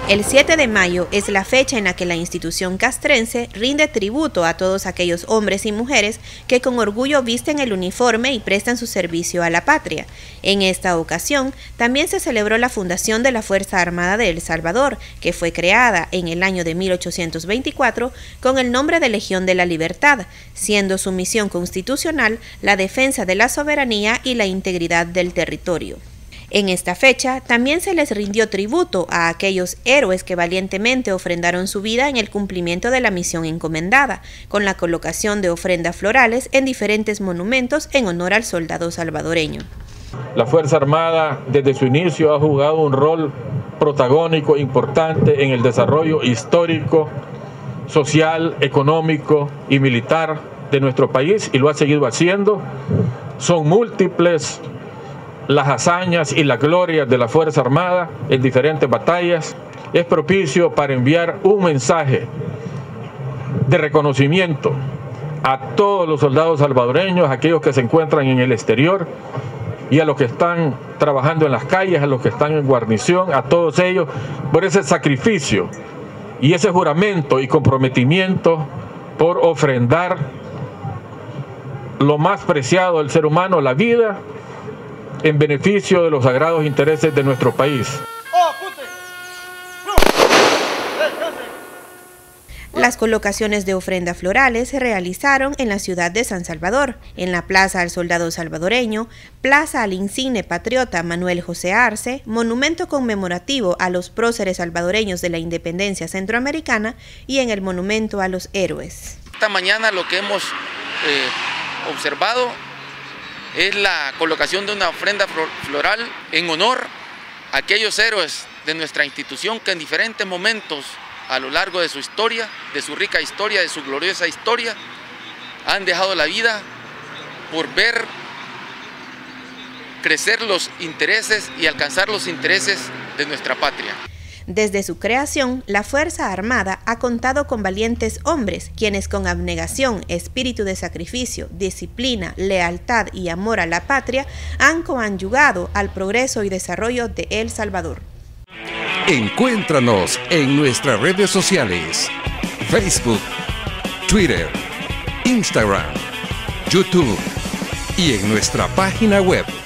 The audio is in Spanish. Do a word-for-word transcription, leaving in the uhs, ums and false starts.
El siete de mayo es la fecha en la que la institución castrense rinde tributo a todos aquellos hombres y mujeres que con orgullo visten el uniforme y prestan su servicio a la patria. En esta ocasión, también se celebró la fundación de la Fuerza Armada de El Salvador, que fue creada en el año de mil ochocientos veinticuatro con el nombre de Legión de la Libertad, siendo su misión constitucional la defensa de la soberanía y la integridad del territorio. En esta fecha también se les rindió tributo a aquellos héroes que valientemente ofrendaron su vida en el cumplimiento de la misión encomendada, con la colocación de ofrendas florales en diferentes monumentos en honor al soldado salvadoreño. La Fuerza Armada desde su inicio ha jugado un rol protagónico importante en el desarrollo histórico, social, económico y militar de nuestro país y lo ha seguido haciendo. Son múltiples las hazañas y las glorias de la Fuerza Armada en diferentes batallas. Es propicio para enviar un mensaje de reconocimiento a todos los soldados salvadoreños, a aquellos que se encuentran en el exterior y a los que están trabajando en las calles, a los que están en guarnición, a todos ellos, por ese sacrificio y ese juramento y comprometimiento por ofrendar lo más preciado del ser humano, la vida, en beneficio de los sagrados intereses de nuestro país. Las colocaciones de ofrendas florales se realizaron en la ciudad de San Salvador, en la Plaza al Soldado Salvadoreño, Plaza al Insigne Patriota Manuel José Arce, monumento conmemorativo a los próceres salvadoreños de la independencia centroamericana y en el monumento a los héroes. Esta mañana lo que hemos eh, observado es la colocación de una ofrenda floral en honor a aquellos héroes de nuestra institución que en diferentes momentos a lo largo de su historia, de su rica historia, de su gloriosa historia, han dejado la vida por ver crecer los intereses y alcanzar los intereses de nuestra patria. Desde su creación, la Fuerza Armada ha contado con valientes hombres, quienes con abnegación, espíritu de sacrificio, disciplina, lealtad y amor a la patria, han coadyuvado al progreso y desarrollo de El Salvador. Encuéntranos en nuestras redes sociales: Facebook, Twitter, Instagram, YouTube y en nuestra página web